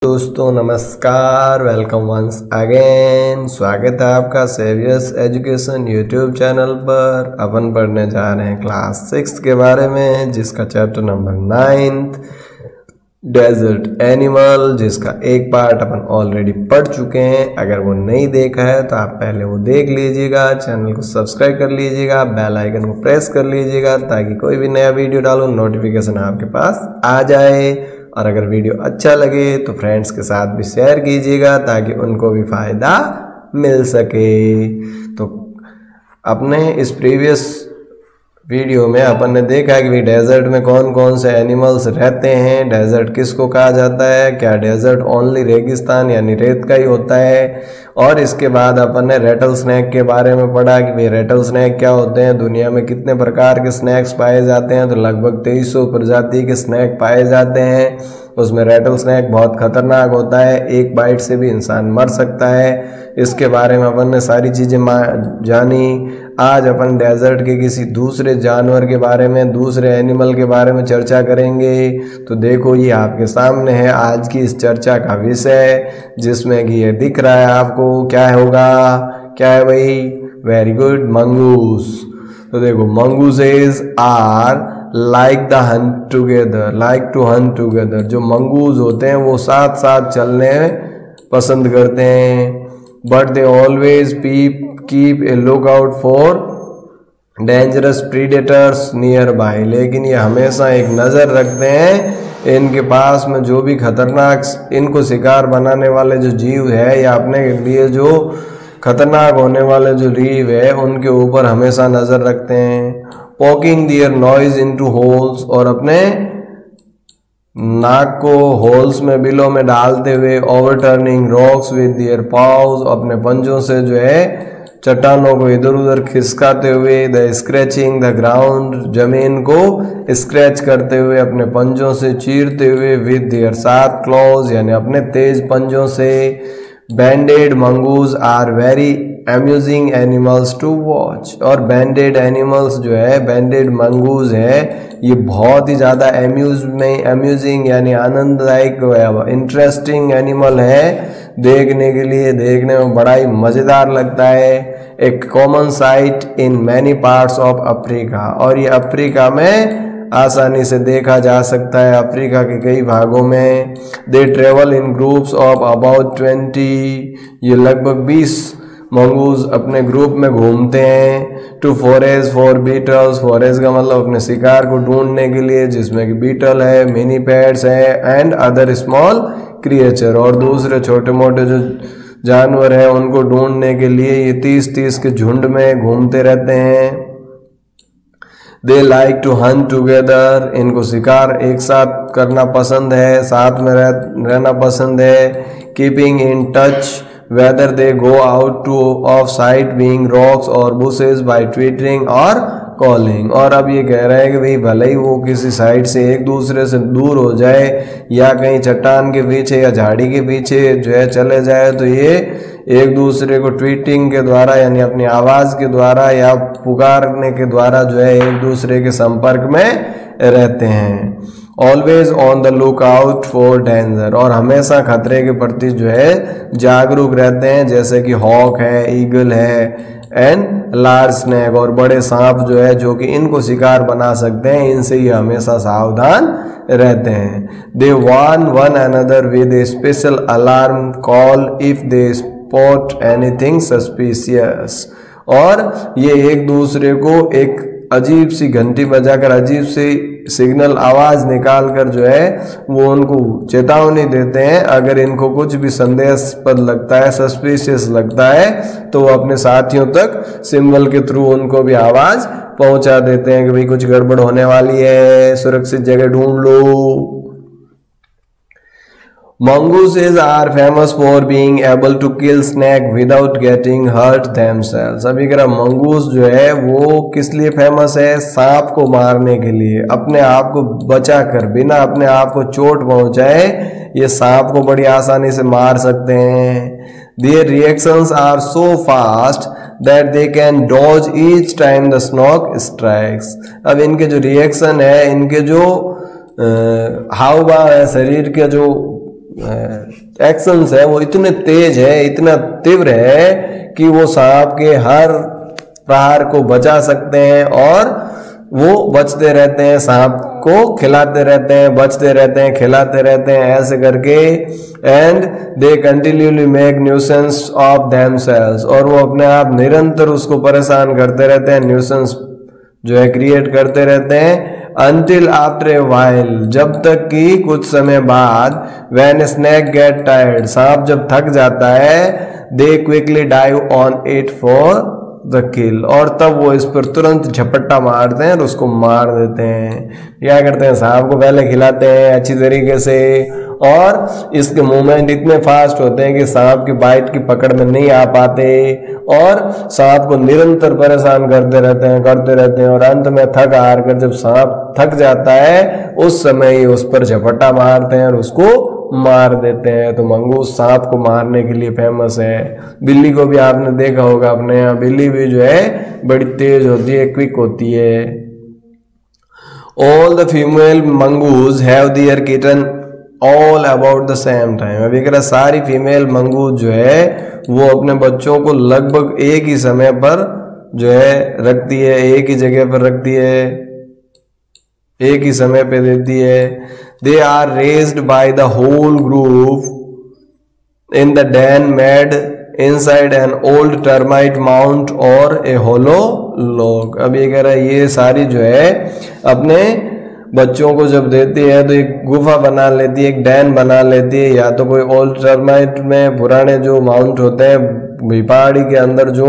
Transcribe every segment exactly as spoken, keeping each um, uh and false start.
दोस्तों नमस्कार, welcome once again. स्वागत है आपका सेवियर्स एजुकेशन यूट्यूब चैनल पर। अपन पढ़ने जा रहे हैं क्लास सिक्स के बारे में, जिसका chapter number ninth desert animal, जिसका एक पार्ट अपन ऑलरेडी पढ़ चुके हैं। अगर वो नहीं देखा है तो आप पहले वो देख लीजिएगा, चैनल को सब्सक्राइब कर लीजिएगा, बेल आइकन को प्रेस कर लीजिएगा ताकि कोई भी नया वीडियो डालूं नोटिफिकेशन आपके पास आ जाए। और अगर वीडियो अच्छा लगे तो फ्रेंड्स के साथ भी शेयर कीजिएगा ताकि उनको भी फ़ायदा मिल सके। तो अपने इस प्रीवियस वीडियो में अपन ने देखा कि डेजर्ट में कौन कौन से एनिमल्स रहते हैं, डेजर्ट किसको कहा जाता है, क्या डेजर्ट ओनली रेगिस्तान यानी रेत का ही होता है। और इसके बाद अपन ने रेटल स्नैक के बारे में पढ़ा कि भाई रेटल स्नैक क्या होते हैं, दुनिया में कितने प्रकार के स्नैक्स पाए जाते हैं। तो लगभग तेईस सौ प्रजाति के स्नैक पाए जाते हैं। उसमें रेटल स्नैक बहुत खतरनाक होता है, एक बाइट से भी इंसान मर सकता है। इसके बारे में अपन ने सारी चीज़ें जानी। आज अपन डेजर्ट के किसी दूसरे जानवर के बारे में, दूसरे एनिमल के बारे में चर्चा करेंगे। तो देखो ये आपके सामने है आज की इस चर्चा का विषय, जिसमें कि ये दिख रहा है आपको। क्या होगा, क्या है भाई? Very good, mongoose. तो देखो mongooses are like the hunt together, like to hunt together. जो मंगूस होते हैं वो साथ साथ चलने पसंद करते हैं। But they always keep keep a look out for dangerous predators nearby. लेकिन ये हमेशा एक नज़र रखते हैं इनके पास में जो भी खतरनाक इनको शिकार बनाने वाले जो जीव है या अपने लिए जो खतरनाक होने वाले जो जीव है उनके ऊपर हमेशा नज़र रखते हैं। Poking their noses into holes, और अपने नाक को होल्स में बिलों में डालते हुए। Overturning rocks with their paws, अपने पंजों से जो है चट्टानों को इधर उधर खिसकाते हुए। द स्क्रैचिंग द ग्राउंड, जमीन को स्क्रैच करते हुए, अपने पंजों से चीरते हुए। विद दियर शार्प क्लॉज, यानी अपने तेज पंजों से। Banded mongoose are very amusing animals to watch, और बैंडेड एनिमल्स जो है, बैंडेड मंगूज है, ये बहुत ही ज़्यादा अम्यूज में अम्यूजिंग यानी आनंददायक इंटरेस्टिंग एनिमल है देखने के लिए। देखने में बड़ा ही मज़ेदार लगता है। एक common sight in many parts of Africa, और ये अफ्रीका में आसानी से देखा जा सकता है, अफ्रीका के कई भागों में। They travel in groups of about twenty, ये लगभग बीस मंगूज अपने ग्रुप में घूमते हैं। To forage for beetles, forage का मतलब अपने शिकार को ढूंढने के लिए, जिसमें कि बीटल है, मिनी पैड्स है, एंड अदर स्मॉल क्रिएचर, और दूसरे छोटे मोटे जो जानवर हैं उनको ढूंढने के लिए ये तीस तीस के झुंड में घूमते रहते हैं। They like to hunt together, इनको शिकार एक साथ करना पसंद है, साथ में रह, रहना पसंद है। Keeping in touch whether they go out to off site being rocks or bushes by twittering or calling। और अब ये कह रहे हैं कि भाई भले ही वो किसी साइड से एक दूसरे से दूर हो जाए या कहीं चट्टान के पीछे या झाड़ी के पीछे जो है चले जाए, तो ये एक दूसरे को ट्वीटिंग के द्वारा यानी अपनी आवाज़ के द्वारा या पुकारने के द्वारा जो है एक दूसरे के संपर्क में रहते हैं। Always on the look out for danger, और हमेशा खतरे के प्रति जो है जागरूक रहते हैं, जैसे कि हॉक है, ईगल है, एंड लार्ज स्नेक, और बड़े सांप जो है जो कि इनको शिकार बना सकते हैं, इनसे ये हमेशा सावधान रहते हैं। They warn one another with a special alarm call if they spot anything suspicious, और ये एक दूसरे को एक अजीब सी घंटी बजाकर, अजीब सी सिग्नल आवाज निकालकर जो है वो उनको चेतावनी देते हैं। अगर इनको कुछ भी संदेहास्पद लगता है, सस्पिशियस लगता है, तो वो अपने साथियों तक सिंबल के थ्रू उनको भी आवाज पहुंचा देते हैं कि भाई कुछ गड़बड़ होने वाली है, सुरक्षित जगह ढूंढ लो। Mongooses are famous for being able to kill snake without getting hurt themselves। अभी करा मंगूस जो है वो किस लिए फेमस है? सांप को मारने के लिए, अपने आप को बचाकर, बिना अपने आप को चोट पहुंचाए ये सांप को बड़ी आसानी से मार सकते हैं। Their reactions are so fast that they can dodge each time the snake strikes। अब इनके जो रिएक्शन है, इनके जो हाव भाव है, शरीर के जो एक्शंस है वो इतने तेज है, इतना तीव्र है कि वो सांप के हर प्रहार को बचा सकते हैं और वो बचते रहते हैं, सांप को खिलाते रहते हैं, बचते रहते हैं, खिलाते रहते हैं, ऐसे करके। And they continually make nuisance of themselves, और वो अपने आप निरंतर उसको परेशान करते रहते हैं, न्यूसेंस जो है क्रिएट करते रहते हैं। Until after a while, जब तक कि कुछ समय बाद, when a snake get tired, सांप जब थक जाता है, they quickly dive on it for the kill, और तब वो इस पर तुरंत झपट्टा मारते हैं और उसको मार देते हैं। क्या करते हैं, सांप को पहले खिलाते हैं अच्छी तरीके से, और इसके मूवमेंट इतने फास्ट होते हैं कि सांप की बाइट की पकड़ में नहीं आ पाते, और सांप को निरंतर परेशान करते रहते हैं करते रहते हैं और अंत में थक हार कर जब सांप थक जाता है उस समय ही उस पर झपट्टा मारते हैं और उसको मार देते हैं। तो मंगूस सांप को मारने के लिए फेमस है। बिल्ली को भी आपने देखा होगा अपने यहाँ, बिल्ली भी जो है बड़ी तेज होती है, क्विक होती है। All the female mongoose have their kitten all about the same time. अभी कह रहा सारी फीमेल मंगूस जो है वो अपने बच्चों को लगभग एक ही समय पर जो है रखती है, एक ही जगह पर रखती है, एक ही समय पे देती है। दे are raised by the whole group in the den made inside an old termite mound or a hollow log। अब ये कह रहा है ये सारी जो है अपने बच्चों को जब देती है तो एक गुफा बना लेती है, एक डैन बना लेती है, या तो कोई ओल्ड टर्माइट में पुराने जो माउंट होते हैं पहाड़ी के अंदर जो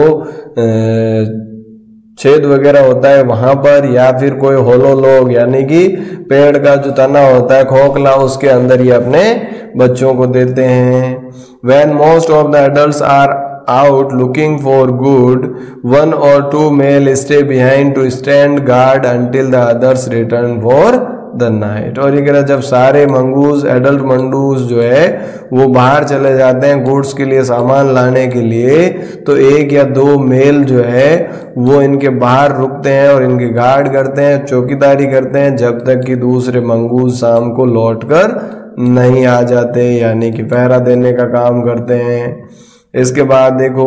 छेद वगैरह होता है वहां पर, या फिर कोई होलो लॉग यानी कि पेड़ का जो तना होता है खोखला, उसके अंदर ही अपने बच्चों को देते हैं। When most of the adults are out looking for good, one or two male stay behind to stand guard until the others return for the night। और ये कह रहा जब सारे मंगूस एडल्ट मंडूस जो है वो बाहर चले जाते हैं गुड्स के लिए, सामान लाने के लिए, तो एक या दो मेल जो है वो इनके बाहर रुकते हैं और इनके गार्ड करते हैं, चौकीदारी करते हैं, जब तक कि दूसरे मंगूस शाम को लौटकर नहीं आ जाते, यानी कि पहरा देने का काम करते हैं। इसके बाद देखो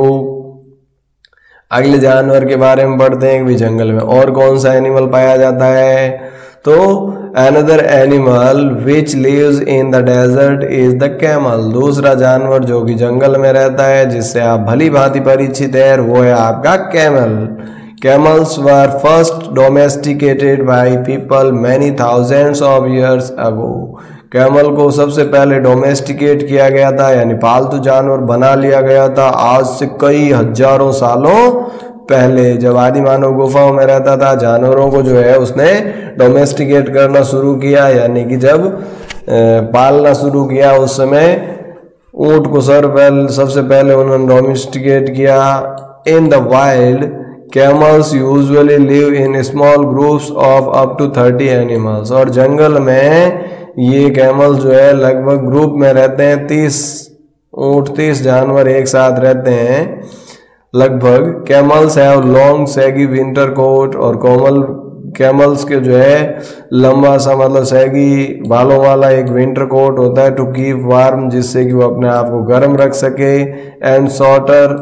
अगले जानवर के बारे में पढ़ते हैं कि जंगल में और कौन सा एनिमल पाया जाता है। तो another animal which lives in the desert is the camel. दूसरा जानवर जो कि जंगल में रहता है जिससे आप भली भांति परिचित है वो है आपका camel. Camels were first domesticated by people many thousands of years ago। Camel को सबसे पहले डोमेस्टिकेट किया गया था, यानी पालतू जानवर बना लिया गया था आज से कई हजारों सालों पहले। जब आदि मानव गुफाओं में रहता था, जानवरों को जो है उसने डोमेस्टिकेट करना शुरू किया, यानी कि जब पालना शुरू किया उस समय ऊंट को सर पहले सबसे पहले उन्होंने डोमेस्टिकेट किया। In the wild camels usually live in small groups of up to thirty animals. और जंगल में ये कैमल जो है लगभग ग्रुप में रहते हैं, तीस ऊंट तीस जानवर एक साथ रहते हैं लगभग। Camels have long shaggy winter coat. और कोमल कैमल्स के जो है लंबा सा मतलब सैगी बालों वाला एक विंटर कोट होता है टू कीप वार्म, जिससे कि वो अपने आप को गर्म रख सके। And shorter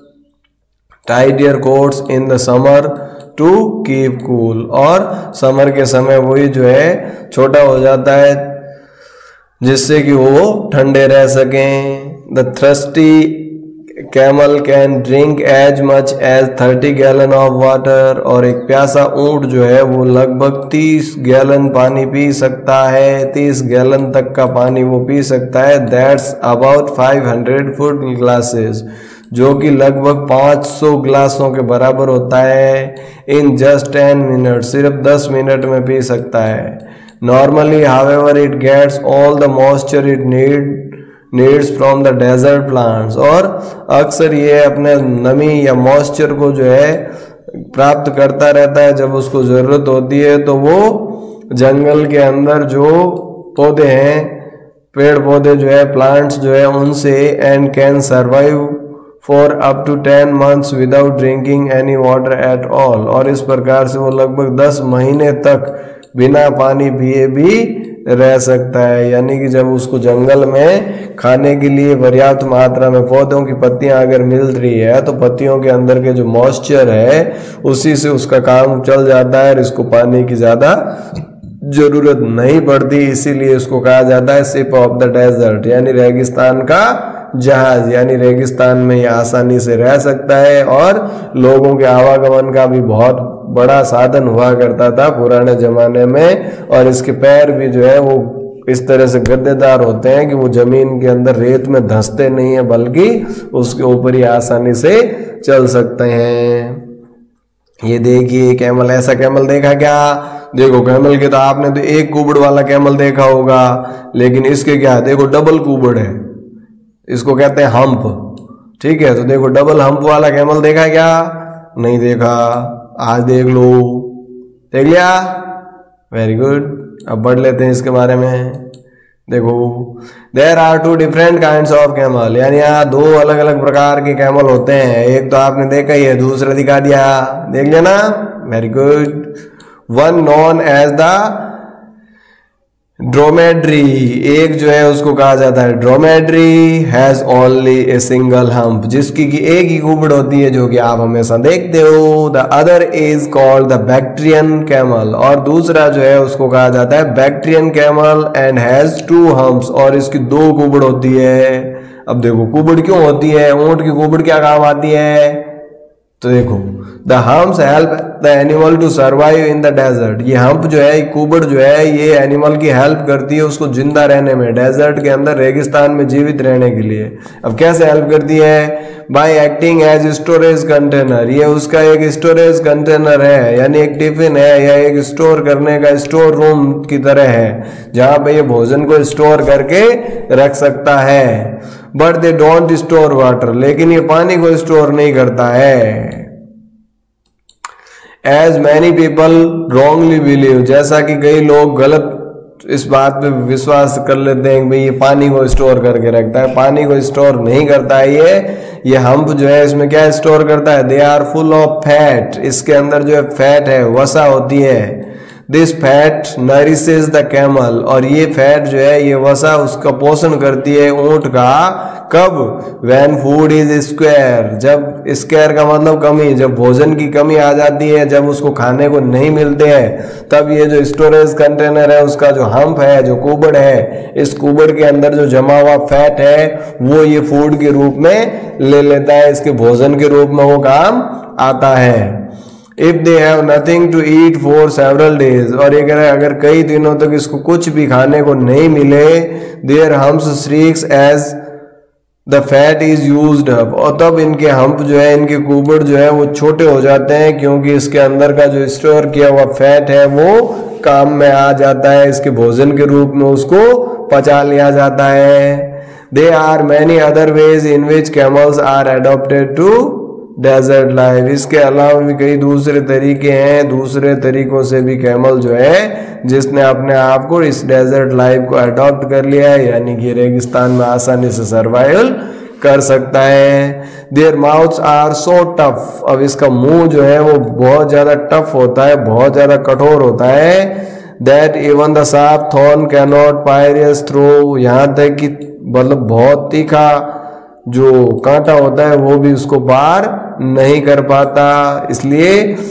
tidier coats in the summer to keep cool. और समर के समय वही जो है छोटा हो जाता है जिससे कि वो ठंडे रह सकें। The thirsty camel can drink as much as thirty gallon of water. और एक प्यासा ऊंट जो है वो लगभग तीस गैलन पानी पी सकता है, तीस गैलन तक का पानी वो पी सकता है। That's about five hundred food glasses, जो कि लगभग पाँच सौ ग्लासों के बराबर होता है। इन जस्ट टेन मिनट, सिर्फ दस मिनट में पी सकता है। Normally however it gets all the moisture it need needs from the desert plants. और अक्सर ये अपने नमी या मॉइस्चर को जो है प्राप्त करता रहता है जब उसको ज़रूरत होती है। तो वो जंगल के अंदर जो पौधे हैं, पेड़ पौधे जो है, प्लांट्स जो है उनसे, and can survive for up to ten months without drinking any water at all. और इस प्रकार से वो लगभग दस महीने तक बिना पानी पिए भी रह सकता है। यानी कि जब उसको जंगल में खाने के लिए पर्याप्त मात्रा में पौधों की पत्तियां अगर मिल रही है तो पत्तियों के अंदर के जो मॉइस्चर है उसी से उसका काम चल जाता है और इसको पानी की ज़्यादा जरूरत नहीं पड़ती। इसीलिए इसको कहा जाता है शिप ऑफ द डेजर्ट, यानी रेगिस्तान का जहाज। यानी रेगिस्तान में ये आसानी से रह सकता है और लोगों के आवागमन का भी बहुत बड़ा साधन हुआ करता था पुराने जमाने में। और इसके पैर भी जो है वो इस तरह से गद्देदार होते हैं कि वो जमीन के अंदर रेत में धंसते नहीं है, बल्कि उसके ऊपर ही आसानी से चल सकते हैं। ये देखिए कैमल, ऐसा कैमल देखा क्या? देखो कैमल के तो आपने तो एक कुबड़ वाला कैमल देखा होगा, लेकिन इसके क्या, देखो डबल कुबड़ है, इसको कहते हैं हम्प। ठीक है, तो देखो डबल हम्प वाला कैमल देखा क्या? नहीं देखा, आज देख लो। देख लिया? Very good. अब पढ़ लेते हैं इसके बारे में। देखो, there are two different kinds of camel, यानी यहाँ दो अलग अलग प्रकार के कैमल होते हैं। एक तो आपने देखा ही है, दूसरा दिखा दिया, देख लिया ना? Very good. One known as the dromedary, एक जो है उसको कहा जाता है dromedary, has only a single hump, जिसकी की एक ही कुबड़ होती है, जो कि आप हमेशा देखते हो। The other is called the bactrian camel, और दूसरा जो है उसको कहा जाता है bactrian camel and has two humps, और इसकी दो कुबड़ होती है। अब देखो कुबड़ क्यों होती है, ऊंट की कुबड़ क्या काम आती है? तो देखो the humps help the animal to survive in the desert, ये हम्प जो है, कुबड़ जो है, ये एनिमल की हेल्प करती है उसको जिंदा रहने में, डेजर्ट के अंदर, रेगिस्तान में जीवित रहने के लिए। अब कैसे हेल्प करती है? By acting as storage container, ये उसका एक स्टोरेज कंटेनर है, यानी एक टिफिन है या एक स्टोर करने का स्टोर रूम की तरह है, जहां पे ये भोजन को स्टोर करके रख सकता है। But they don't store water, लेकिन ये पानी को स्टोर नहीं करता है। As many people wrongly believe, जैसा कि कई लोग गलत इस बात पे विश्वास कर लेते हैं कि भाई ये पानी को स्टोर करके रखता है, पानी को स्टोर नहीं करता है। ये ये हम्प जो है इसमें क्या स्टोर करता है? दे आर फुल ऑफ फैट, इसके अंदर जो है फैट है, वसा होती है। This fat nourishes the camel, और ये फैट जो है, ये वसा उसका पोषण करती है ऊंट का। कब? व्हेन फूड इज स्क्वेयर, जब स्क्वेयर का मतलब कमी, जब भोजन की कमी आ जाती है, जब उसको खाने को नहीं मिलते हैं, तब ये जो स्टोरेज कंटेनर है उसका जो हम्प है, जो कुबड़ है, इस कुबड़ के अंदर जो जमा हुआ फैट है वो ये फूड के रूप में ले लेता है, इसके भोजन के रूप में वो काम आता है। If they have nothing to eat for several days, और ये कह रहा है अगर कई दिनों तक इसको कुछ भी खाने को नहीं मिले, their humps shrink as the fat is used up, और तब इनके हम्प जो है, इनके कुबड़ जो है वो छोटे हो जाते हैं, क्योंकि इसके अंदर का जो स्टोर किया हुआ फैट है वो काम में आ जाता है, इसके भोजन के रूप में उसको पचा लिया जाता है। दे are many other ways in which camels are adapted to desert life, इसके अलावा भी कई दूसरे तरीके हैं, दूसरे तरीकों से भी कैमल जो है जिसने अपने आप को इस डेजर्ट लाइफ को अडॉप्ट कर लिया है, यानी कि रेगिस्तान में आसानी से सर्वाइवल कर सकता है। Their mouths are so tough, अब इसका मुंह जो है वो बहुत ज्यादा टफ होता है, बहुत ज्यादा कठोर होता है। That even the sharp thorn can not pierce through, यहाँ तक कि मतलब बहुत तीखा जो कांटा होता है वो भी उसको पार नहीं कर पाता, इसलिए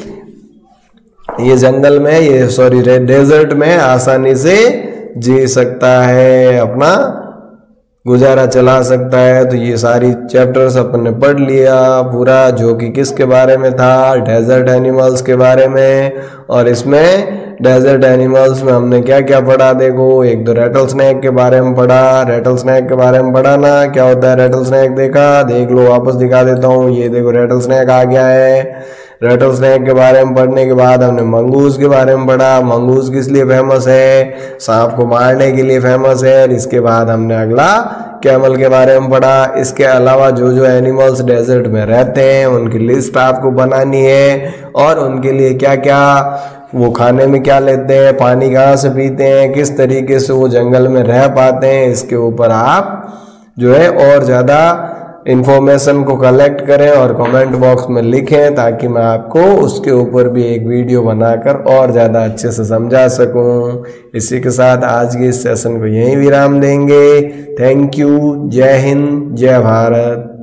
ये जंगल में, ये सॉरी डेजर्ट में आसानी से जी सकता है, अपना गुजारा चला सकता है। तो ये सारी चैप्टर्स अपन ने पढ़ लिया पूरा, जो कि किसके बारे में था? डेजर्ट एनिमल्स के बारे में। और इसमें डेजर्ट एनिमल्स में हमने क्या क्या पढ़ा? देखो, एक तो रेटल स्नैक के बारे में पढ़ा, रेटल स्नैक के बारे में पढ़ा ना, क्या होता है रेटल स्नैक, देखा? देख लो, वापस दिखा देता हूँ, ये देखो रेटल स्नैक आ गया है। रेटल स्नैक के बारे में पढ़ने के बाद हमने मंगूस के बारे में पढ़ा, मंगूस किस लिए फेमस है? सांप को मारने के लिए फेमस है। और इसके बाद हमने अगला कैमल के बारे में पढ़ा। इसके अलावा जो जो एनिमल्स डेजर्ट में रहते हैं उनकी लिस्ट आपको बनानी है, और उनके लिए क्या क्या वो खाने में क्या लेते हैं, पानी कहाँ से पीते हैं, किस तरीके से वो जंगल में रह पाते हैं, इसके ऊपर आप जो है और ज़्यादा इंफॉर्मेशन को कलेक्ट करें और कमेंट बॉक्स में लिखें, ताकि मैं आपको उसके ऊपर भी एक वीडियो बनाकर और ज़्यादा अच्छे से समझा सकूं। इसी के साथ आज के इस सेशन को यहीं विराम देंगे। Thank you. जय हिंद, जय भारत।